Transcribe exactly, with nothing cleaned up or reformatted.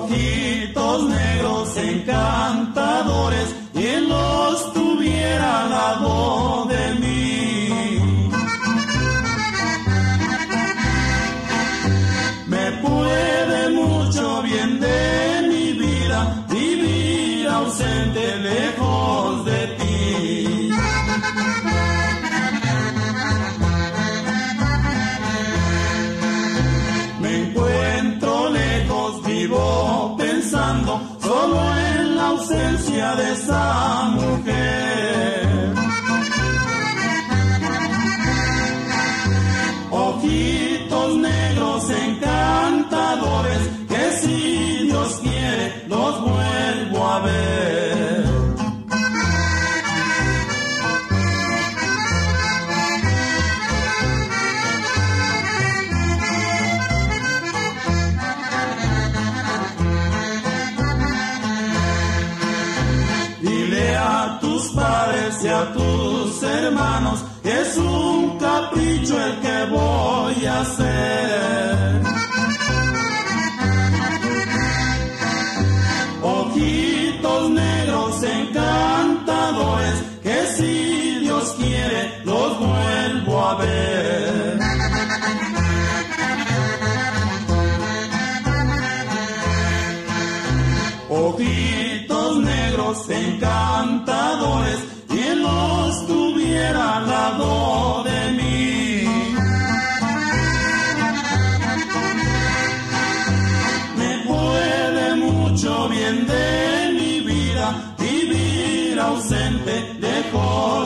ojitos negros encantadores, quien los tuviera al lado de mí. Me puede mucho bien de mi vida vivir ausente lejos de ti. Me encuentro lejos, vivo pensando solo en la ausencia de esa mujer. Ojitos negros encantadores, que si Dios quiere los vuelvo a ver. Dile a tus padres y a tus hermanos que es un capricho el que voy a hacer. Ojitos negros encantadores, que si Dios quiere los vuelvo a ver. Ojitos negros encantadores, quien los tuviera al lado de mí. Me puede mucho bien de mi vida vivir ausente lejos